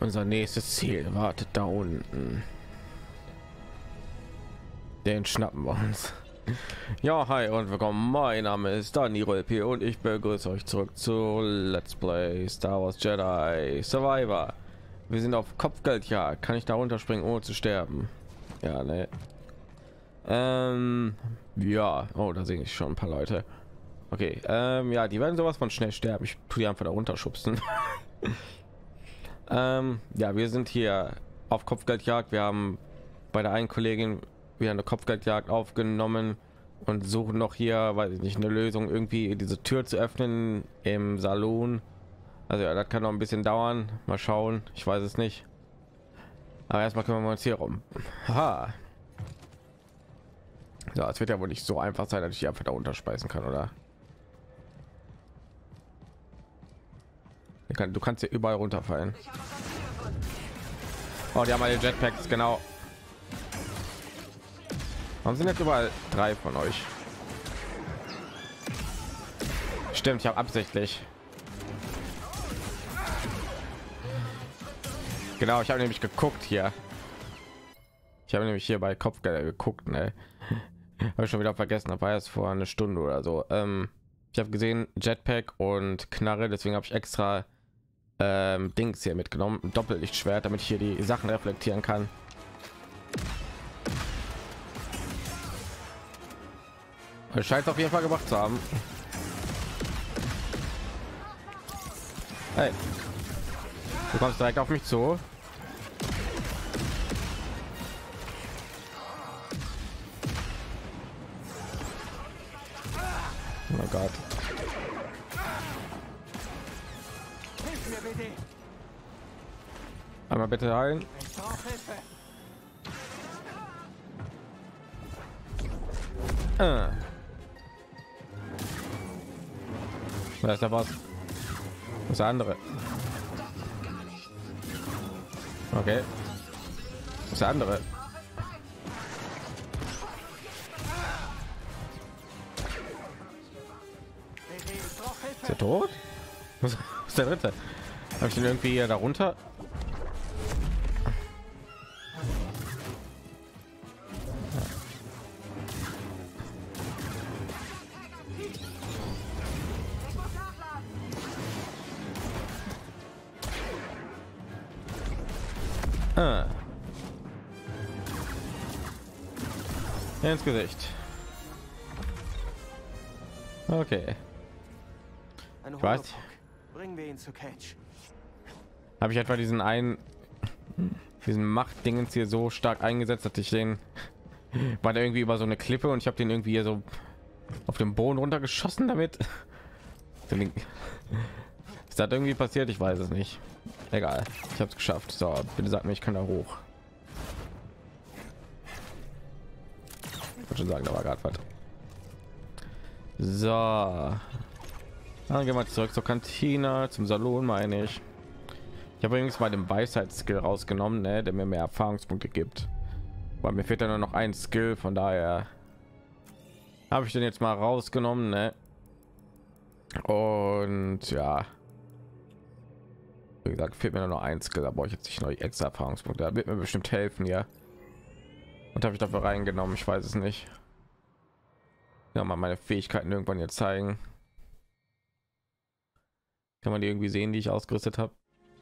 Unser nächstes Ziel wartet da unten. Den schnappen wir uns. Ja, hi und willkommen. Mein Name ist Daniel P. und ich begrüße euch zurück zu Let's Play Star Wars Jedi Survivor. Wir sind auf Kopfgeldjagd. Kann ich da runterspringen, ohne zu sterben? Ja, ne. Ja. Oh, da sehe ich schon ein paar Leute. Okay. Ja, die werden sowas von schnell sterben. Ich tue die einfach da runterschubsen. Ja, wir sind hier auf Kopfgeldjagd. Wir haben bei der einen Kollegin wieder eine Kopfgeldjagd aufgenommen und suchen noch hier, weiß ich nicht, eine Lösung, irgendwie diese Tür zu öffnen im Salon. Also ja, das kann noch ein bisschen dauern. Mal schauen. Ich weiß es nicht. Aber erstmal kümmern wir uns hier rum. Haha. So, es wird ja wohl nicht so einfach sein, dass ich die einfach da unterspeisen kann, oder? Du kannst hier überall runterfallen. Oh, die haben alle Jetpacks, genau. Warum sind jetzt überall 3 von euch? Stimmt, ich habe absichtlich. Genau, ich habe nämlich geguckt hier. Ich habe nämlich hier bei Kopfgelder geguckt, ne? Habe ich schon wieder vergessen, da war erst vor einer Stunde oder so. Ich habe gesehen Jetpack und Knarre, deswegen habe ich extra Dings hier mitgenommen, ein Doppellichtschwert, damit ich hier die Sachen reflektieren kann. Es scheint auf jeden Fall gemacht zu haben. Hey, du kommst direkt auf mich zu. Oh Gott. Einmal bitte heilen. Da ist der Boss. Das ist der andere. Okay. Das ist der andere. Ist er tot? Was ist der dritte? Habe ich den irgendwie hier darunter? Ins Gesicht. Okay. Ich weiß. Bringen wir ihn zu Catch. Habe ich etwa diesen Machtdingens hier so stark eingesetzt, dass ich den war der irgendwie über so eine Klippe und ich habe den irgendwie hier so auf dem Boden runtergeschossen damit. Ist das irgendwie passiert? Ich weiß es nicht. Egal. Ich habe es geschafft. So, bitte sag mir, ich kann da hoch. Ich wollte schon sagen, da war gerade was. So. Dann gehen wir zurück zur Kantine, zum Salon, meine ich. Ich habe übrigens mal den Weisheitsskill rausgenommen, ne, der mir mehr Erfahrungspunkte gibt. Weil mir fehlt ja nur noch ein Skill, von daher habe ich den jetzt mal rausgenommen, ne? Und ja, wie gesagt, fehlt mir nur noch ein Skill, da brauche ich jetzt nicht noch extra Erfahrungspunkte. Da wird mir bestimmt helfen, ja. Und habe ich dafür reingenommen, ich weiß es nicht. Ja, mal meine Fähigkeiten irgendwann jetzt zeigen. Kann man die irgendwie sehen, die ich ausgerüstet habe?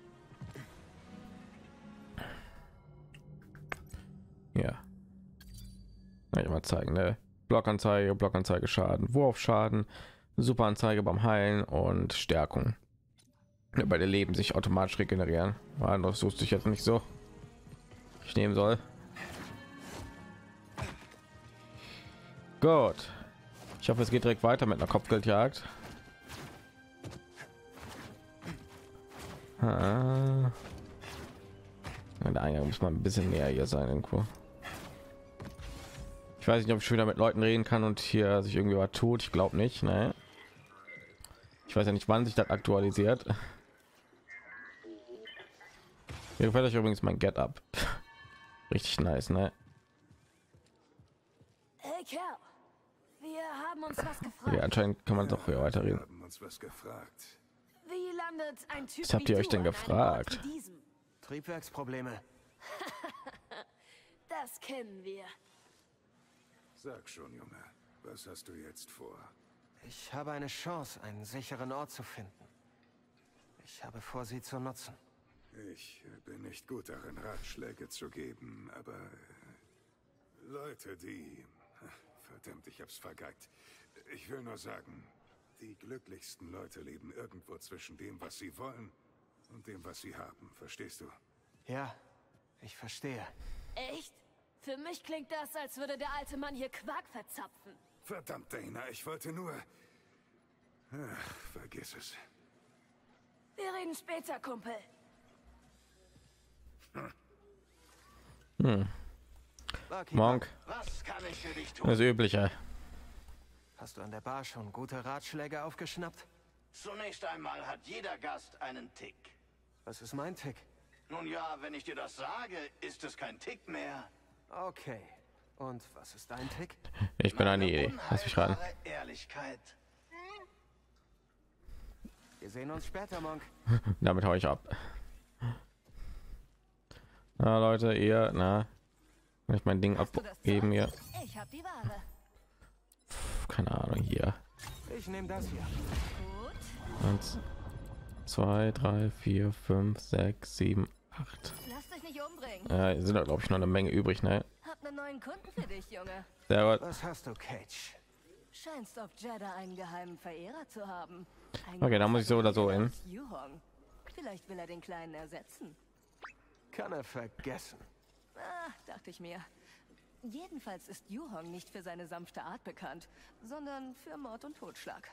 Ja. Ich mal zeigen, ne? Blockanzeige, Schaden, Wurfschaden, Superanzeige beim Heilen und Stärkung. Ja, bei der Leben sich automatisch regenerieren. War das wusste ich jetzt nicht so. Ich nehmen soll. Gut. Ich hoffe, es geht direkt weiter mit einer Kopfgeldjagd. Der Eingang muss man ein bisschen näher hier sein irgendwo. Ich weiß nicht, ob ich schon wieder mit Leuten reden kann und hier sich irgendwie was tut. Ich glaube nicht. Ne? Ich weiß ja nicht, wann sich das aktualisiert. Mir gefällt euch übrigens mein Get Up. Richtig nice, ne? Hey Kerl, wir haben uns was gefragt. Ja, anscheinend kann man doch hier weiterreden. Wir haben uns was gefragt. Wie landet ein Typ Was habt ihr wie euch du denn an einem Ort gefragt? wie diesem? Triebwerksprobleme. Das kennen wir. Sag schon, Junge, was hast du jetzt vor? Ich habe eine Chance, einen sicheren Ort zu finden. Ich habe vor, sie zu nutzen. Ich bin nicht gut darin, Ratschläge zu geben, aber Leute, die... Verdammt, ich hab's vergeigt. Ich will nur sagen, die glücklichsten Leute leben irgendwo zwischen dem, was sie wollen und dem, was sie haben. Verstehst du? Ja, ich verstehe. Echt? Für mich klingt das, als würde der alte Mann hier Quark verzapfen. Verdammt, Dana, ich wollte nur... Ach, vergiss es. Wir reden später, Kumpel. Monk, Was kann ich für dich tun? das Übliche. Hast du an der Bar schon gute Ratschläge aufgeschnappt? Zunächst einmal hat jeder Gast einen Tick. Was ist mein Tick? Nun ja, wenn ich dir das sage, ist es kein Tick mehr. Okay. Und was ist dein Tick? Ich bin eine Idee. Lass mich raten. Unheilbare Ehrlichkeit. Wir sehen uns später, Monk. Damit hau ich ab. Na Leute, ihr, na, kann ich mein Ding Hast du das abgeben hier? Zeug? Ich hab die Ware. Keine Ahnung hier. Ich nehme das hier. Gut. 1, 2, 3, 4, 5, 6, 7, 8. Lass dich nicht umbringen. Ja, sind da glaube ich noch eine Menge übrig, ne? Hab einen neuen Kunden für dich, Junge. Sehr gut. Was hast du, Cage? Scheinst auf Jeddah einen geheimen Verehrer zu haben. Ein Okay, da muss ich so oder so hin. großer Yuhong. Vielleicht will er den Kleinen ersetzen. Kann er vergessen. Ah, dachte ich mir. Jedenfalls ist Yuhong nicht für seine sanfte Art bekannt, sondern für Mord und Totschlag.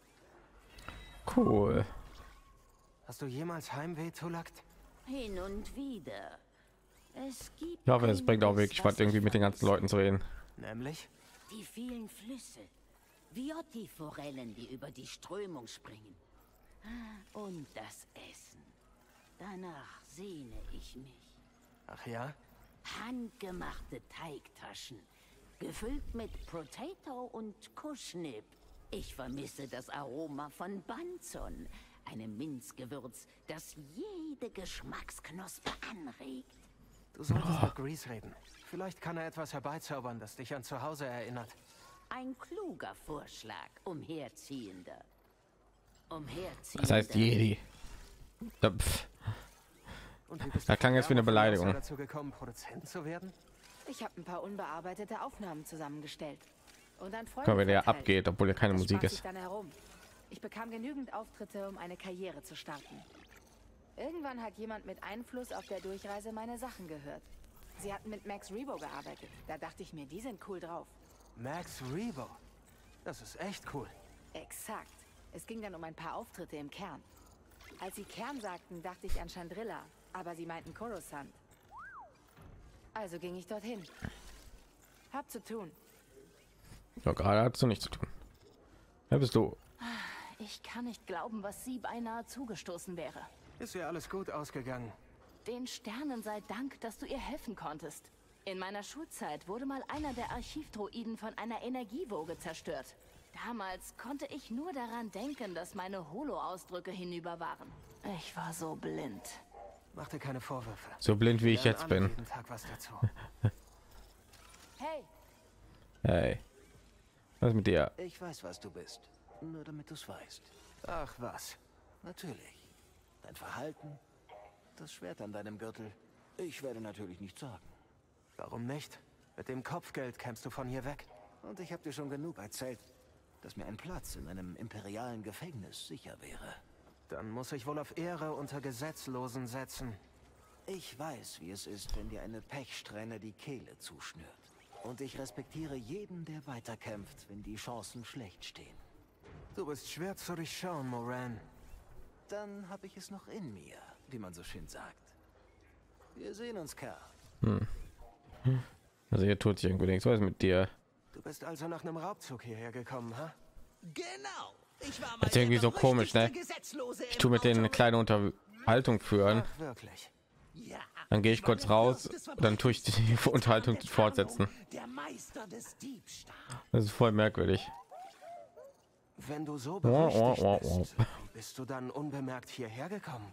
Cool. Hast du jemals Heimweh, Tulakt? Hin und wieder. Es gibt Ich hoffe, es bringt auch wirklich was, irgendwie mit den ganzen Leuten zu reden. Nämlich? die vielen Flüsse. Viotti-Forellen, die über die Strömung springen. Ah, und das Essen. Danach sehne ich mich. Ach ja? Handgemachte Teigtaschen, gefüllt mit Potato und Kuschnip. Ich vermisse das Aroma von Banzon, einem Minzgewürz, das jede Geschmacksknospe anregt. Du solltest mit Grease reden. Vielleicht kann er etwas herbeizaubern, das dich an zu Hause erinnert. Ein kluger Vorschlag, Umherziehender. Umherziehender. Das heißt Jedi. Ja, pff. Und wie bist Das klang jetzt wie eine Beleidigung. dazu gekommen, Produzent zu werden? Ich habe ein paar unbearbeitete Aufnahmen zusammengestellt. Und an Freunde Guck mal, wie der verteilt. abgeht, obwohl ja keine Das Musik sprach sich ist. dann herum. Ich bekam genügend Auftritte, um eine Karriere zu starten. Irgendwann hat jemand mit Einfluss auf der Durchreise meine Sachen gehört. Sie hatten mit Max Rebo gearbeitet. Da dachte ich mir, die sind cool drauf. Max Rebo. Das ist echt cool. Exakt. Es ging dann um ein paar Auftritte im Kern. Als sie Kern sagten, dachte ich an Chandrilla, aber sie meinten Coruscant. Also ging ich dorthin. Hab zu tun. Ja, gerade hast du nichts zu tun. Wer bist du? Ich kann nicht glauben, was sie beinahe zugestoßen wäre. Ist ja alles gut ausgegangen. Den Sternen sei Dank, dass du ihr helfen konntest. In meiner Schulzeit wurde mal einer der Archivdroiden von einer Energiewoge zerstört. Damals konnte ich nur daran denken, dass meine Holo-Ausdrücke hinüber waren. Ich war so blind. Mach dir keine Vorwürfe. So blind wie ich Wir jetzt lernen bin. jeden Tag was dazu. Hey, Hey. Was ist mit dir? Ich weiß, was du bist. Nur damit du es weißt. Ach was. Natürlich. Dein Verhalten, das Schwert an deinem Gürtel. Ich werde natürlich nicht sagen. Warum nicht? Mit dem Kopfgeld kämst du von hier weg. Und ich habe dir schon genug erzählt, dass mir ein Platz in einem imperialen Gefängnis sicher wäre. Dann muss ich wohl auf Ehre unter Gesetzlosen setzen. Ich weiß, wie es ist, wenn dir eine Pechsträhne die Kehle zuschnürt. Und ich respektiere jeden, der weiterkämpft, wenn die Chancen schlecht stehen. Du bist schwer zu durchschauen, Moran. Dann habe ich es noch in mir, wie man so schön sagt. Wir sehen uns, Kerl. Also hier tut sich irgendwie nichts. Was ist mit dir? Du bist also nach einem Raubzug hierher gekommen, ha? Genau. Ich war Das ist irgendwie so komisch, ne? Ich tue mit denen eine kleine Unterhaltung führen. Ach, wirklich. Ja, Dann gehe ich kurz raus, dann tue ich die Unterhaltung fortsetzen. der Meister des Diebstahls. Das ist voll merkwürdig. Wenn du so Oh, oh, berüchtigt oh, oh. bist, wie bist du dann unbemerkt hierher gekommen?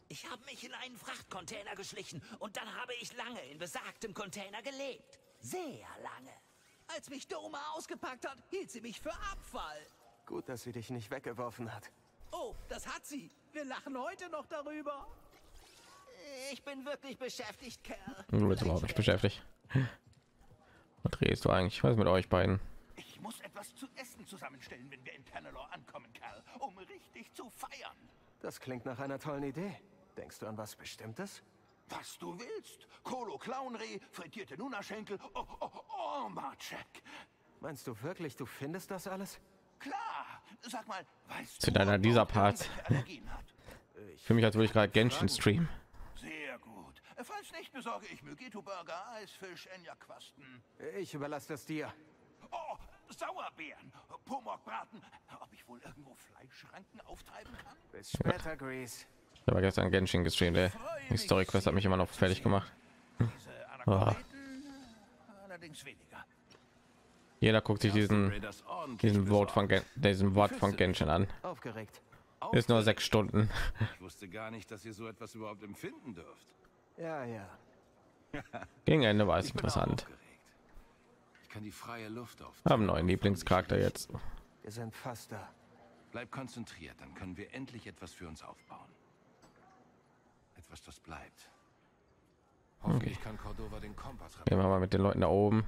Ich habe mich in einen Frachtcontainer geschlichen und dann habe ich lange in besagtem Container gelebt. Sehr lange. Als mich Doma ausgepackt hat, hielt sie mich für Abfall. Gut, dass sie dich nicht weggeworfen hat. Oh, das hat sie. Wir lachen heute noch darüber. Ich bin wirklich beschäftigt, Kerl. Du bist überhaupt nicht beschäftigt. Was drehst du eigentlich? Was ist mit euch beiden? Ich muss etwas zu essen zusammenstellen, wenn wir in Pernalor ankommen, Kerl, um richtig zu feiern. Das klingt nach einer tollen Idee. Denkst du an was Bestimmtes? Was du willst. Kolo Clownreh, frittierte Nunaschenkel, oh, Marchek. Meinst du wirklich, du findest das alles? Klar. Sag mal, weißt Zu du, deiner ob dieser Bob Part. irgendwelche Allergien hat? Für mich, als würde ich gerade Genshin streamen. Sehr gut. Falls nicht, besorge ich Mugito-Burger, Eisfisch, Enya-Quasten. Ich überlasse das dir. Oh, Sauerbeeren, Pomokbraten. Ob ich wohl irgendwo Fleischschranken auftreiben kann? Bis später, Grease. Ich habe gestern Genshin gestreamt, ey. Die Story Quest hat mich immer noch fertig gemacht. Diese Anakoneten, allerdings weniger. Jeder guckt sich diesen Wort von Genshin an. Aufgeregt. Ist nur 6 Stunden. Ich wusste gar nicht, dass ihr so etwas überhaupt empfinden dürft. Ja, ja. Gegen Ende war es Ich bin auch interessant. aufgeregt. Ich kann die freie Luft auf. Haben einen neuen Lieblingscharakter jetzt. Wir sind fast da. Bleib konzentriert, dann können wir endlich etwas für uns aufbauen. Etwas, das bleibt. Hoffentlich kann Cordova den Kompass Gehen wir mal mit den Leuten da oben.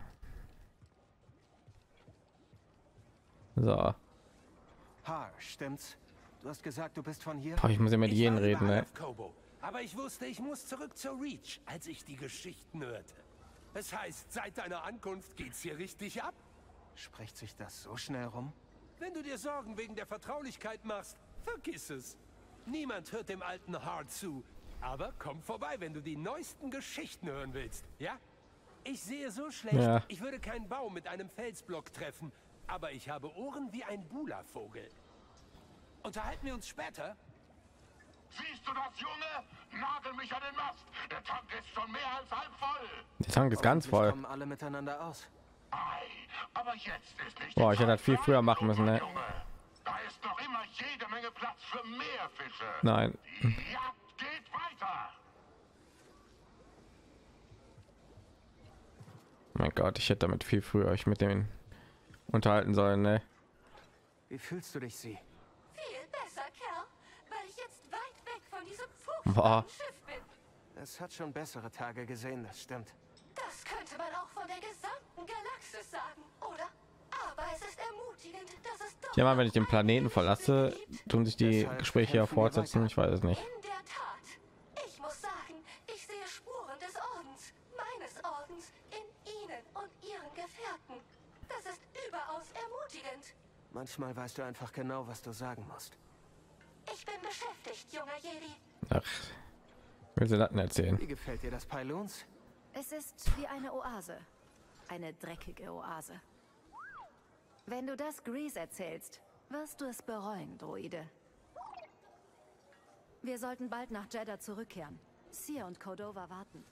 So. Stimmt's? Du hast gesagt, du bist von hier? Ich muss ja mit jedem reden, ne? Aber ich wusste, ich muss zurück zur Reach, als ich die Geschichten hörte. Es heißt, seit deiner Ankunft geht's hier richtig ab. Spricht sich das so schnell rum? Wenn du dir Sorgen wegen der Vertraulichkeit machst, vergiss es. Niemand hört dem alten Hart zu. Aber komm vorbei, wenn du die neuesten Geschichten hören willst, ja? Ich sehe so schlecht, Ja. ich würde keinen Baum mit einem Felsblock treffen. Aber ich habe Ohren wie ein Bula-Vogel. Unterhalten wir uns später? Siehst du das, Junge? Nagel mich an den Mast. Der Tank ist schon mehr als halb voll. Der Tank ist ganz voll. Kommen alle miteinander aus. Ei, aber jetzt ist nicht Boah, die ich hätte Zeit das viel für früher machen müssen, ne? Junge. Da ist noch immer jede Menge Platz für mehr Fische. Nein. Die Jagd geht weiter. Mein Gott, ich hätte damit viel früher euch mit denen unterhalten sollen, ne? Wie fühlst du dich, Sie? Viel besser, Kerl, weil ich jetzt weit weg von diesem Boah. furchtbaren Schiff bin. Es hat schon bessere Tage gesehen, das stimmt. Das könnte man auch von der gesamten Galaxis sagen, oder? Aber es ist ermutigend, dass es doch... Ja, mal, wenn ich den Planeten verlasse, tun sich die Deshalb Gespräche ja kämpfen wir fortsetzen. weiter. Ich weiß es nicht. In der Tat. Ich muss sagen, ich sehe Spuren des Ordens, meines Ordens, in Ihnen und Ihren Gefährten. Das ist überaus ermutigend. Manchmal weißt du einfach genau, was du sagen musst. Ich bin beschäftigt, junger Jedi. Ach, willst du das denn erzählen? Wie gefällt dir das Pyloons? Es ist wie eine Oase. Eine dreckige Oase. Wenn du das Grease erzählst, wirst du es bereuen, Droide. Wir sollten bald nach Jeddah zurückkehren. Sia und Cordova warten.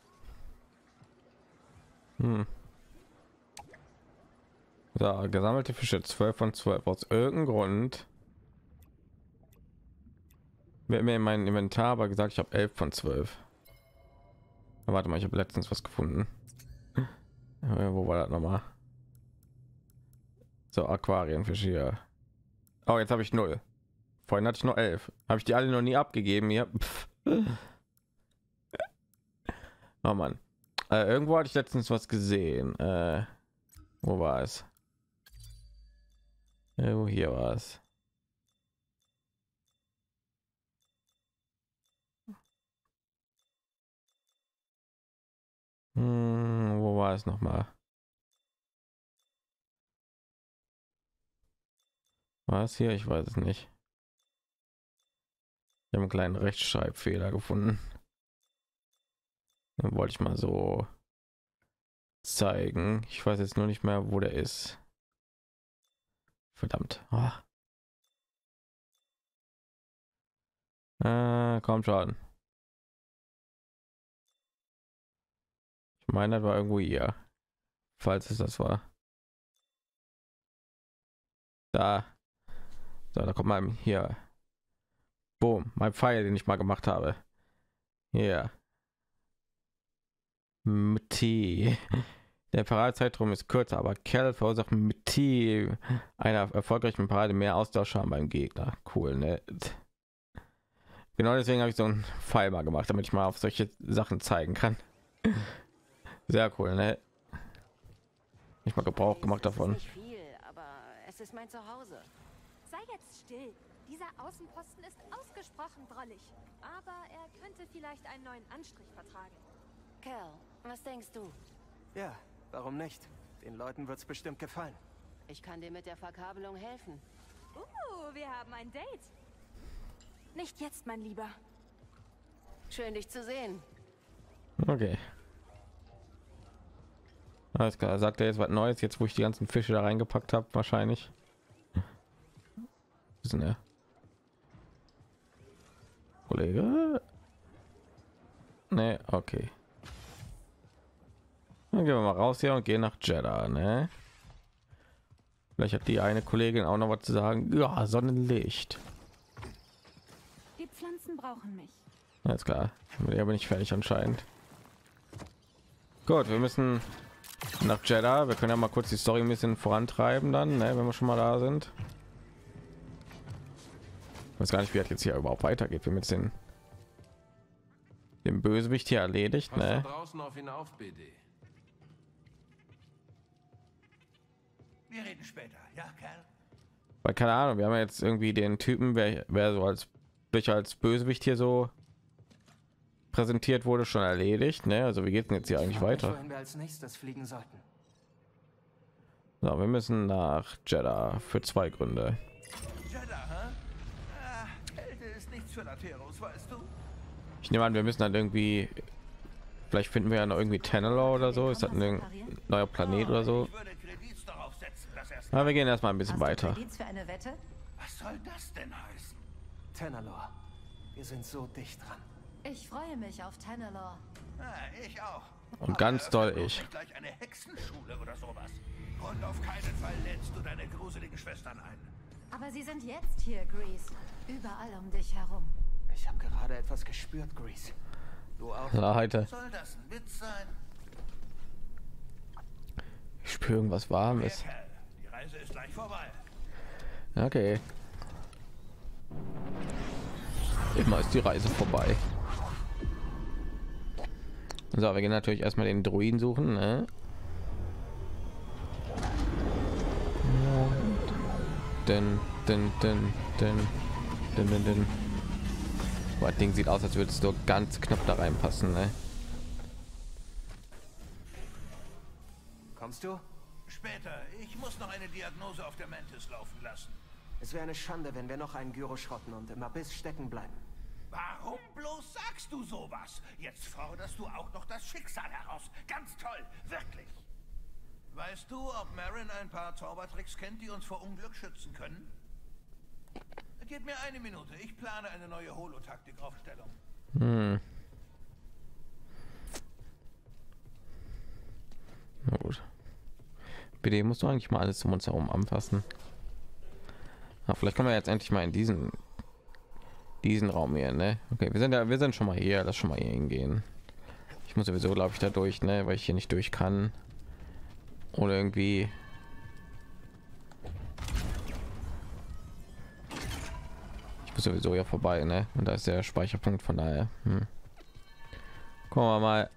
So, gesammelte Fische 12 von 12. Aus irgendeinem Grund wird mir in meinem Inventar aber gesagt, ich habe 11 von 12. Aber warte mal, ich habe letztens was gefunden. Wo war das noch mal? So, Aquarienfisch hier. Oh, jetzt habe ich 0. Vorhin hatte ich nur 11. Habe ich die alle noch nie abgegeben hier? Oh Mann. Irgendwo hatte ich letztens was gesehen. Wo war es? Hier war es. Wo war es noch mal? War es hier? Ich weiß es nicht. Ich habe einen kleinen Rechtschreibfehler gefunden. Den wollte ich mal so zeigen. Ich weiß jetzt nur nicht mehr, wo der ist. Verdammt. Kommt schon. Ich meine, das war irgendwo hier. Falls es das war. Da. So, da kommt mal hier. Boom, mein Pfeil, den ich mal gemacht habe. Ja. Mit T. Der Paradezeitraum ist kürzer, aber Kerl verursacht mit T einer erfolgreichen Parade mehr Austausch haben beim Gegner. Cool, ne? Genau deswegen habe ich so einen Pfeil mal gemacht, damit ich mal auf solche Sachen zeigen kann. Sehr cool, ne? Ich mal Gebrauch gemacht davon. Nicht viel, aber es ist mein Zuhause. Sei jetzt still. Dieser Außenposten ist ausgesprochen drollig. Aber er könnte vielleicht einen neuen Anstrich vertragen. Cal, was denkst du? Ja, warum nicht? Den Leuten wird's bestimmt gefallen. Ich kann dir mit der Verkabelung helfen. Wir haben ein Date. Nicht jetzt, mein Lieber. Schön, dich zu sehen. Okay. Alles klar, sagt er jetzt was Neues, jetzt wo ich die ganzen Fische da reingepackt habe, wahrscheinlich. Was ist denn er? Kollege? Ne, okay. Dann gehen wir mal raus hier und gehen nach Jeddah, ne? Vielleicht hat die eine Kollegin auch noch was zu sagen. Ja, Sonnenlicht. Die Pflanzen brauchen mich. Alles klar, mit der bin ich fertig anscheinend. Gut, wir müssen nach Jeddah. Wir können ja mal kurz die Story ein bisschen vorantreiben dann, ne, wenn wir schon mal da sind. Ich weiß gar nicht, wie das jetzt hier überhaupt weitergeht. Wir mit den Bösewicht hier erledigt, ne? Draußen auf ihn auf, BD. Wir reden später, ja, Kerl? Weil keine Ahnung, wir haben ja jetzt irgendwie den Typen, wer so als Bösewicht hier so präsentiert wurde, schon erledigt, ne? Also wie geht's denn jetzt hier eigentlich weiter? Wohin wir als nächstes fliegen sollten. So, wir müssen nach Jeddah für 2 Gründe. Jeddah, hä? Kälte ist nichts für Lateros, weißt du? Ich nehme an, wir müssen dann irgendwie, vielleicht finden wir ja noch irgendwie Tanalorr oder so. Ist das ein neuer Planet oder so? Ich würde Kredits darauf setzen, dass erst. Aber wir gehen erstmal ein bisschen weiter. Für eine Wette? Was soll das denn heißen? Tanalorr. Wir sind so dicht dran. Ich freue mich auf Tanalorr. Ich auch. Und ganz doll eröffnet ich. nicht gleich eine Hexenschule oder sowas. Und auf keinen Fall lädst du deine gruseligen Schwestern ein. Aber sie sind jetzt hier, Grease. Überall um dich herum. Ich habe gerade etwas gespürt, Grease. Du auch? Ja, heute. Soll das ein Witz sein? Ich spüre irgendwas Warmes. Kerl, die Reise ist gleich vorbei. Okay. Immer ist die Reise vorbei. So, wir gehen natürlich erstmal den Druiden suchen, ne? Den. Das Ding sieht aus, als würde es so ganz knapp da reinpassen, ne? Kommst du? Später. Ich muss noch eine Diagnose auf der Mantis laufen lassen. Es wäre eine Schande, wenn wir noch einen Gyro schrotten und im Abyss stecken bleiben. Warum bloß sagst du sowas? Jetzt forderst du auch noch das Schicksal heraus. Ganz toll, wirklich. Weißt du, ob Marin ein paar Zaubertricks kennt, die uns vor Unglück schützen können? Gib mir eine Minute. Ich plane eine neue Holo-Taktik-Aufstellung. Na gut. Bitte musst du eigentlich mal alles um uns herum anfassen. Aber vielleicht kommen wir jetzt endlich mal in diesen Raum hier, ne? Okay, wir sind schon mal hier. Lass schon mal hier hingehen. Ich muss sowieso, glaube ich, da durch, ne? Weil ich hier nicht durch kann. Oder irgendwie. Ich muss sowieso ja vorbei, ne? Und da ist der Speicherpunkt, von daher. Gucken wir mal.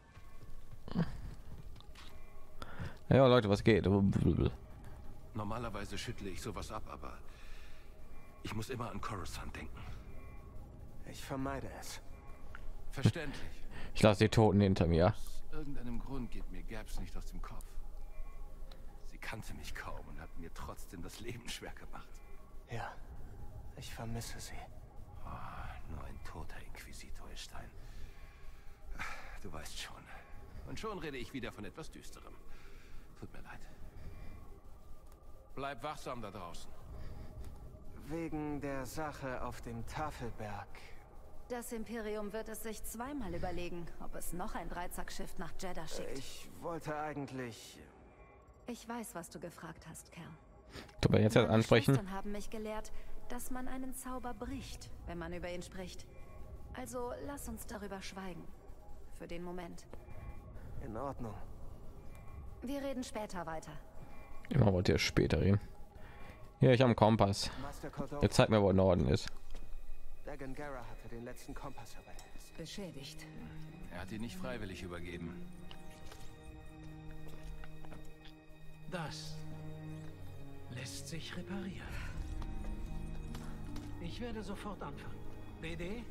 Ja, Leute, was geht? Normalerweise schüttle ich sowas ab, aber ich muss immer an Coruscant denken. Ich vermeide es. Verständlich. Ich lasse die Toten hinter mir. Aus irgendeinem Grund geht mir Gabs nicht aus dem Kopf. Sie kannte mich kaum und hat mir trotzdem das Leben schwer gemacht. Ja, ich vermisse sie. Oh, nur ein toter Inquisitor ist ein. Du weißt schon. Und schon rede ich wieder von etwas Düsterem. Tut mir leid. Bleib wachsam da draußen. Wegen der Sache auf dem Tafelberg. Das Imperium wird es sich zweimal überlegen, ob es noch ein Dreizackschiff nach Jeddah schickt. Ich wollte eigentlich... Ich weiß, was du gefragt hast, Kerl. Du willst jetzt ansprechen? Schwestern haben mich gelehrt, dass man einen Zauber bricht, wenn man über ihn spricht. Also lass uns darüber schweigen. Für den Moment. In Ordnung. Wir reden später weiter. Immer wollt ihr später reden. Hier, ich habe einen Kompass. Master Cordova. Jetzt zeig mir, wo Norden ist. Dagan Gera hatte den letzten Kompass dabei. Beschädigt. Er hat ihn nicht freiwillig übergeben. Das lässt sich reparieren. Ich werde sofort anfangen. BD?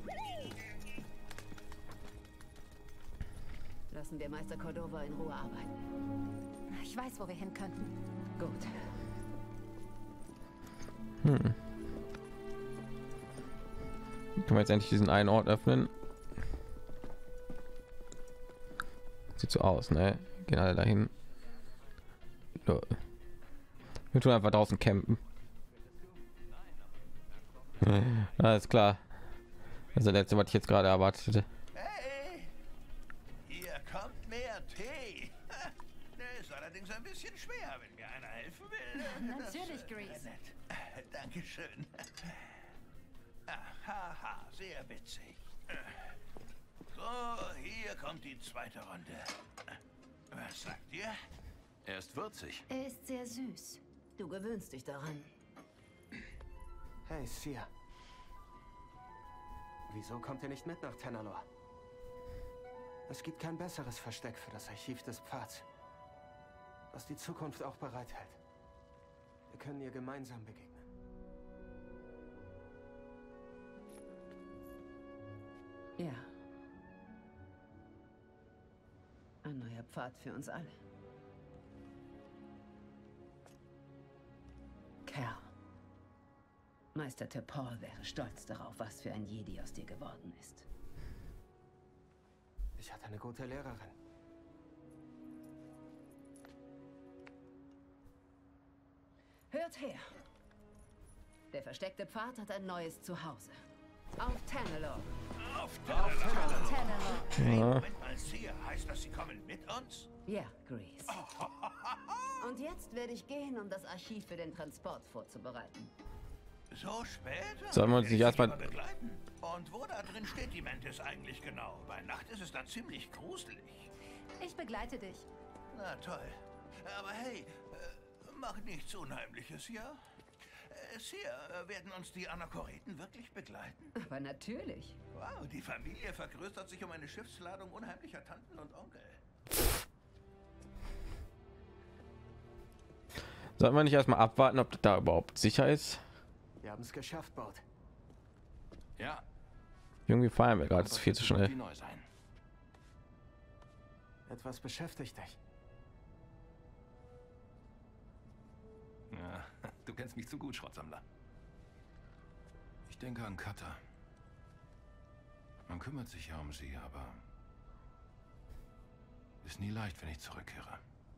Lassen wir Meister Cordova in Ruhe arbeiten. Ich weiß, wo wir hin könnten. Gut. Können wir jetzt endlich diesen einen Ort öffnen? Sieht so aus, ne? Gehen alle dahin. So. Wir tun einfach draußen campen. Alles klar. Das ist das letzte, was ich jetzt gerade erwartet hätte. Hey, hier kommt mehr Tee. Der ist allerdings ein bisschen schwer, wenn mir einer helfen will. Natürlich, Grease. Dankeschön. Haha, sehr witzig. So, hier kommt die zweite Runde. Was sagt ihr? Er ist würzig. Er ist sehr süß. Du gewöhnst dich daran. Hey, Sia. Wieso kommt ihr nicht mit nach Tenalor? Es gibt kein besseres Versteck für das Archiv des Pfads, was die Zukunft auch bereithält. Wir können ihr gemeinsam begegnen. Ja. Ein neuer Pfad für uns alle. Kerl. Meister T'Pol wäre stolz darauf, was für ein Jedi aus dir geworden ist. Ich hatte eine gute Lehrerin. Hört her. Der versteckte Pfad hat ein neues Zuhause. Auf Tenalor. Auf Tenalor. Tenalor. Ja. Moment mal, Sia, heißt das, Sie kommen mit uns? Ja, Grease. Und jetzt werde ich gehen, um das Archiv für den Transport vorzubereiten. So spät? Sollen wir uns nicht erstmal begleiten? Und wo da drin steht die Mantis eigentlich genau? Bei Nacht ist es da ziemlich gruselig. Ich begleite dich. Na toll. Aber hey, mach nichts Unheimliches, ja? Sia, werden uns die Anachoreten wirklich begleiten? Aber natürlich. Wow, die Familie vergrößert sich um eine Schiffsladung unheimlicher Tanten und Onkel. Sollten wir nicht erstmal abwarten, ob das da überhaupt sicher ist? Wir haben es geschafft, Baut. Ja. Irgendwie feiern wir gerade Das viel zu wird so gut schnell. wie neu sein. Etwas beschäftigt dich. Ja, du kennst mich zu gut, Schrottsammler. Ich denke an Kata. Man kümmert sich ja um sie, aber ist nie leicht, wenn ich zurückkehre.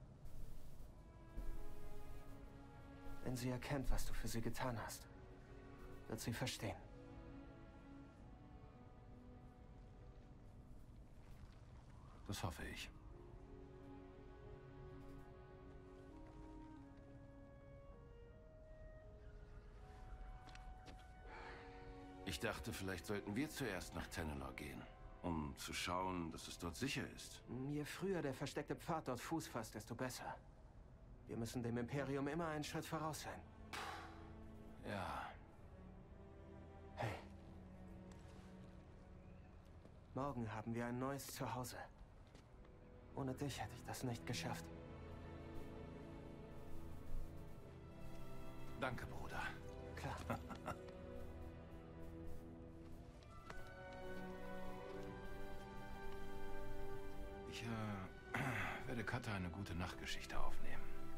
Wenn sie erkennt, was du für sie getan hast, wird sie verstehen. Das hoffe ich. Ich dachte, vielleicht sollten wir zuerst nach Tenalor gehen, um zu schauen, dass es dort sicher ist. Je früher der versteckte Pfad dort Fuß fasst, desto besser. Wir müssen dem Imperium immer einen Schritt voraus sein. Ja. Hey. Morgen haben wir ein neues Zuhause. Ohne dich hätte ich das nicht geschafft. Danke, Bruder. Klar. Ich werde Kata eine gute Nachtgeschichte aufnehmen.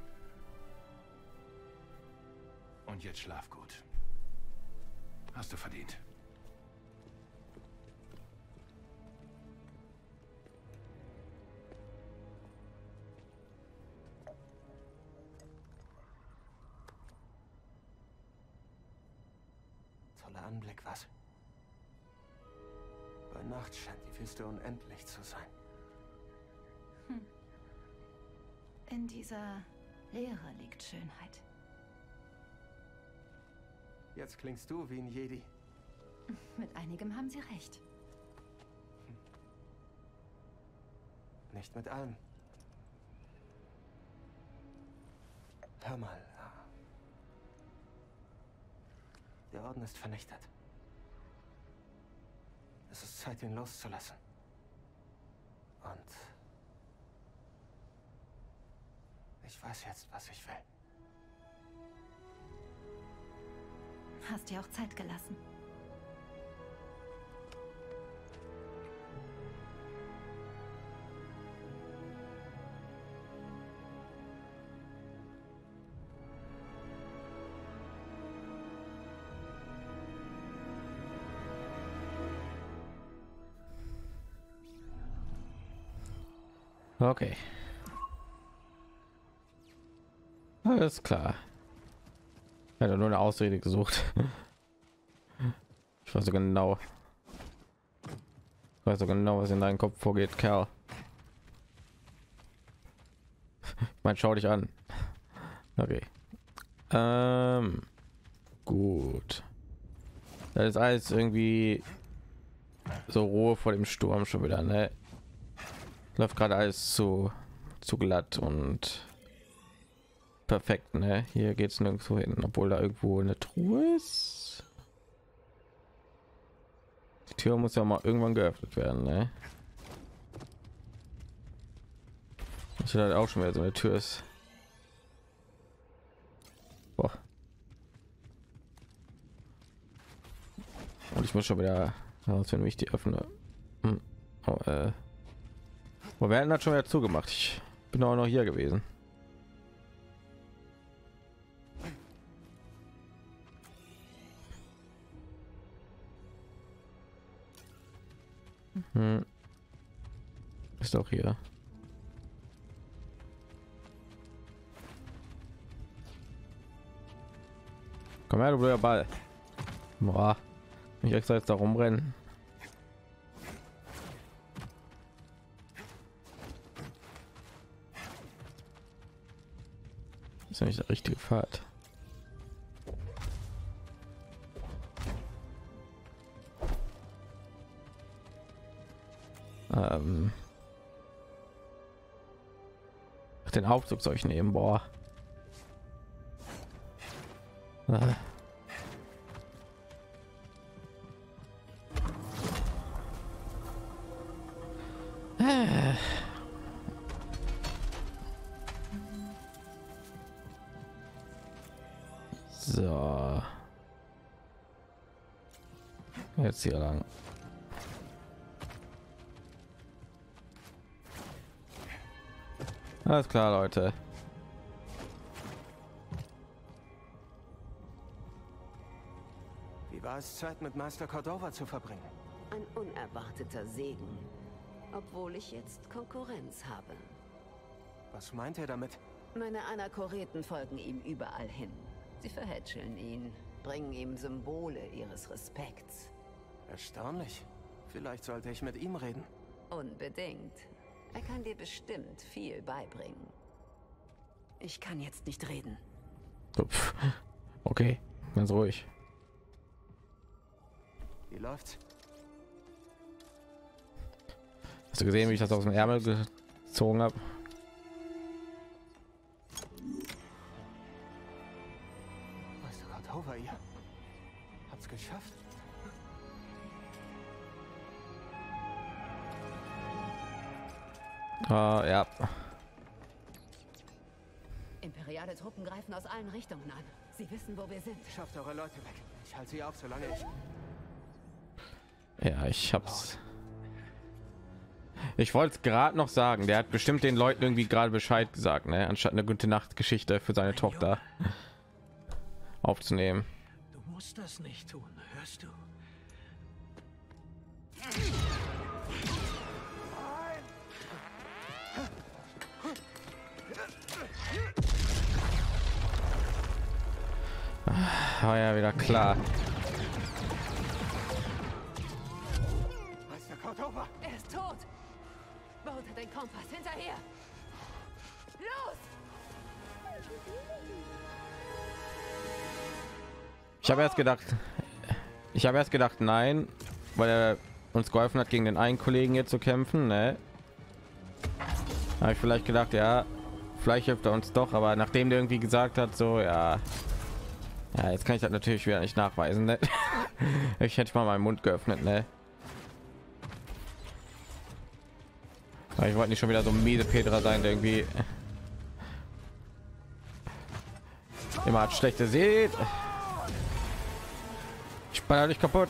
Und jetzt schlaf gut. Hast du verdient. Toller Anblick, was? Bei Nacht scheint die Wüste unendlich zu sein. In dieser Leere liegt Schönheit. Jetzt klingst du wie ein Jedi. Mit einigem haben Sie recht. nicht mit allem. Hör mal. Der Orden ist vernichtet. Es ist Zeit, ihn loszulassen. Und ich weiß jetzt, was ich will. Hast dir auch Zeit gelassen. Okay. Alles klar. Ich hatte nur eine Ausrede gesucht. Ich weiß so genau. Ich weiß so genau, was in deinem Kopf vorgeht, Kerl. Man, schau dich an. Okay. Gut. Das ist alles irgendwie so Ruhe vor dem Sturm schon wieder, ne? Läuft gerade alles zu glatt und perfekt, ne? Hier geht es nirgendwo hin, obwohl da irgendwo eine Truhe ist. Die Tür muss ja mal irgendwann geöffnet werden, ne? Ich halt auch schon wieder so eine Tür ist. Boah. Und ich muss schon wieder raus, wenn ich die öffne. Oh, wir werden das schon wieder zugemacht. Ich bin auch noch hier gewesen. Ist auch hier. Komm her, du blöder Ball. Boah. Ich extra jetzt da rumrennen. Ist ja nicht der richtige Pfad. Den Aufzug soll ich nehmen, boah. So. Jetzt hier lang. Alles klar, Leute. Wie war es, Zeit mit Meister Cordova zu verbringen? Ein unerwarteter Segen, obwohl ich jetzt Konkurrenz habe. Was meint ihr damit? Meine Anachoreten folgen ihm überall hin. Sie verhätscheln ihn, bringen ihm Symbole ihres Respekts. Erstaunlich. Vielleicht sollte ich mit ihm reden. Unbedingt. Er kann dir bestimmt viel beibringen. Ich kann jetzt nicht reden. Okay, ganz ruhig. Wie läuft's? Hast du gesehen, wie ich das aus dem Ärmel gezogen habe? Meister Cordova, ihr habt's geschafft. Ja. Imperiale Truppen greifen aus allen Richtungen an. Sie wissen, wo wir sind. Schafft eure Leute weg. Ich halte sie auf, solange ich... Ja, ich hab's. Ich wollte es gerade noch sagen. Der hat bestimmt den Leuten irgendwie gerade Bescheid gesagt, ne? Anstatt eine gute Nacht-Geschichte für seine Tochter aufzunehmen. Du musst das nicht tun, hörst du? War ja wieder klar. Meister Cordova! Er ist tot! Baut den Kompass hinterher! Los! Ich habe erst gedacht, nein, weil er uns geholfen hat, gegen den einen Kollegen hier zu kämpfen, ne? Habe ich vielleicht gedacht, ja, vielleicht hilft er uns doch, aber nachdem der irgendwie gesagt hat, so ja, jetzt kann ich das natürlich wieder nicht nachweisen. Ne? Ich hätte mal meinen Mund geöffnet, ne? Aber ich wollte nicht schon wieder so ein miese Petra sein, der irgendwie immer hat schlechte sieht. Ich baller dich kaputt.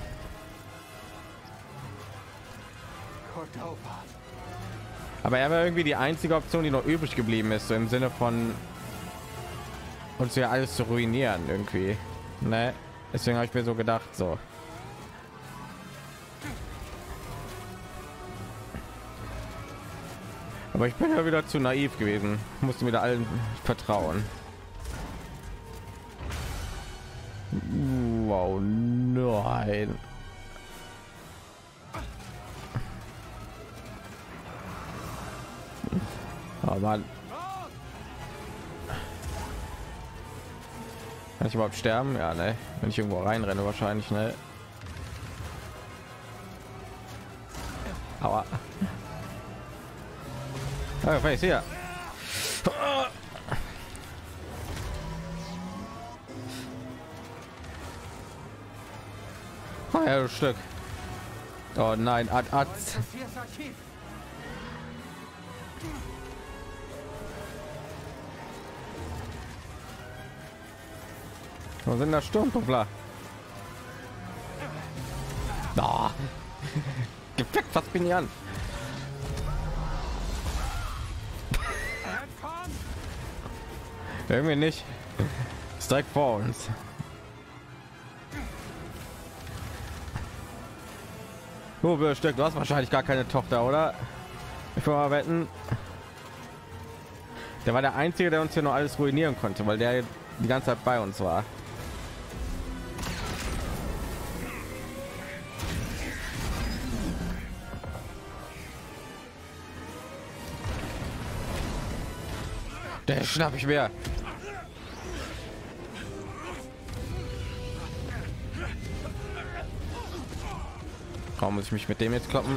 Aber er war irgendwie die einzige Option, die noch übrig geblieben ist, so im Sinne von uns ja alles zu ruinieren irgendwie. Ne? Deswegen habe ich mir so gedacht, so. Aber ich bin ja wieder zu naiv gewesen, musste wieder allen vertrauen. Wow, nein. Oh Mann. Kann ich überhaupt sterben? Ja, ne? Wenn ich irgendwo reinrenne, wahrscheinlich, ne? Aua. Oh, Face hier. Oh ja, das Stück. Oh nein, Wo sind das Sturmpuffler? Oh. Gefleckt, was bin ich an? Irgendwie nicht. Ist direkt vor uns. Du Stück, du hast wahrscheinlich gar keine Tochter, oder? Ich will mal wetten. Der war der Einzige, der uns hier noch alles ruinieren konnte, weil der die ganze Zeit bei uns war. Der schnapp ich mir. Warum muss ich mich mit dem jetzt kloppen?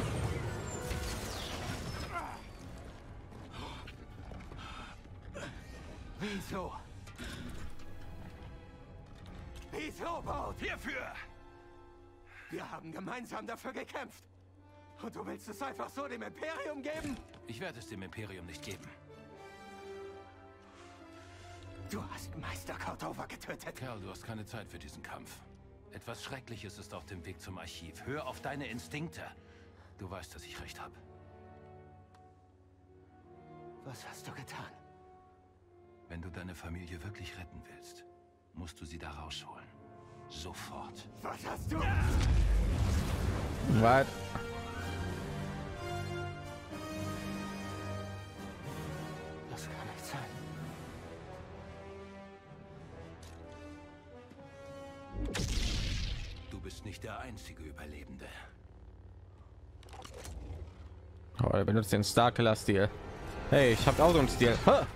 Wieso? Wieso, Baut? Hierfür! Wir haben gemeinsam dafür gekämpft. Und du willst es einfach so dem Imperium geben? Ich werde es dem Imperium nicht geben. Du hast Meister Cordova getötet. Kerl, du hast keine Zeit für diesen Kampf. Etwas Schreckliches ist auf dem Weg zum Archiv. Hör auf deine Instinkte. Du weißt, dass ich recht habe. Was hast du getan? Wenn du deine Familie wirklich retten willst, musst du sie da rausholen. Sofort. Was hast du? Was? Das kann nicht sein. Du bist nicht der einzige Überlebende. Oh, er benutzt den Starkiller-Stil. Hey, ich habe auch so einen Stil. Ha!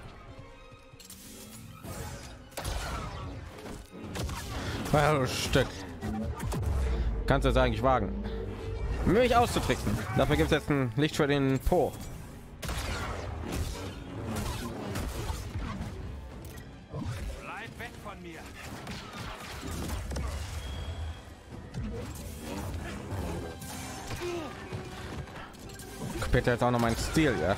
Oh, Stück. Kannst du das eigentlich wagen, mich auszutricksen? Dafür gibt es jetzt ein Licht für den Po. Bleib weg von mir. Bitte jetzt auch noch mein Stil, ja.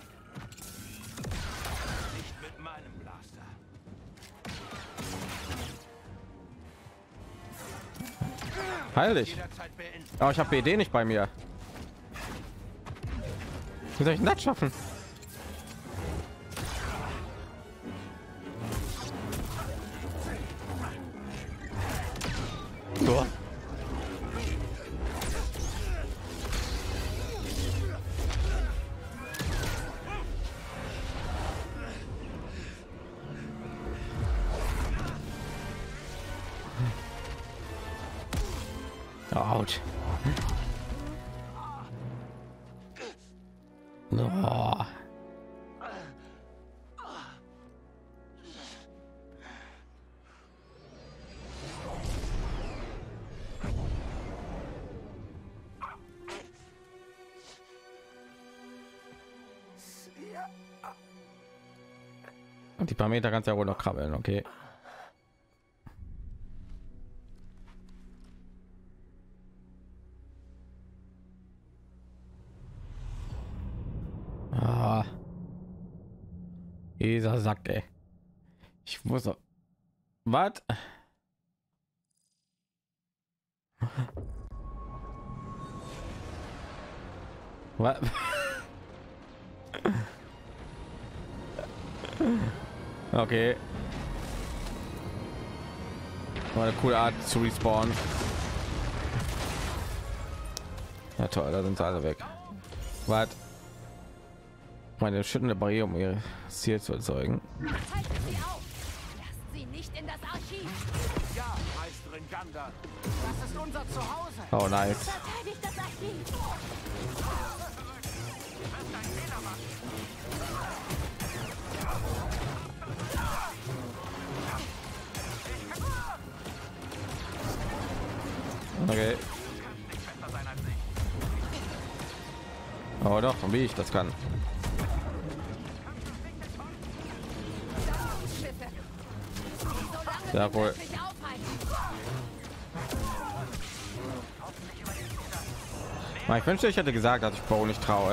Nicht mit meinem Blaster. Heil dich. Oh, ich habe BD nicht bei mir. Wie soll ich das schaffen? So. Autsch. Oh. Und die paar Meter kannst ja wohl noch krabbeln, okay. Ah. Dieser Sack, ey. Ich muss. Was? Was? Okay. War eine coole Art zu respawnen. Ja toll, da sind sie alle weg. Was? Meine schüttende Barriere, um ihr Ziel zu erzeugen. Halten Sie auf! Lassen Sie nicht in das Archiv! Ja, Meisterin Ganda. Das ist unser Zuhause. Oh nice. Verteidigt das Archiv! Okay. Oh doch, wie ich das kann. Ja wohl. Ich wünschte, ich hätte gesagt, dass ich Bo nicht traue.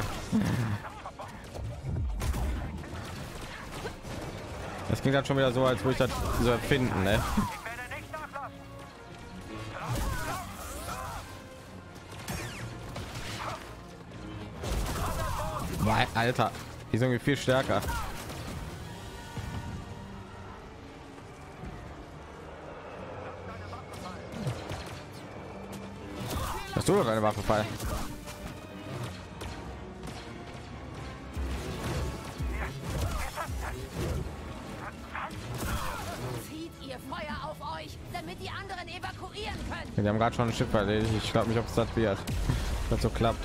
Das klingt halt schon wieder so, als würde ich das so erfinden, ne? Alter, die sind irgendwie viel stärker. Hast du noch eine Waffe frei? Zieht ihr Feuer auf euch, damit die anderen evakuieren können. Wir haben gerade schon ein Schiff erledigt. Ich glaube nicht, ob es das wird. Das so klappt.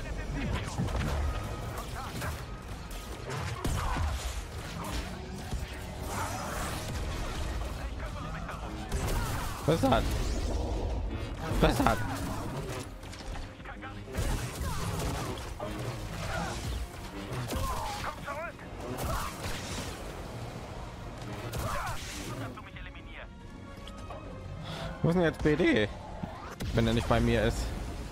Was ist das? Was ist das? Wo ist denn jetzt BD, wenn er nicht bei mir ist?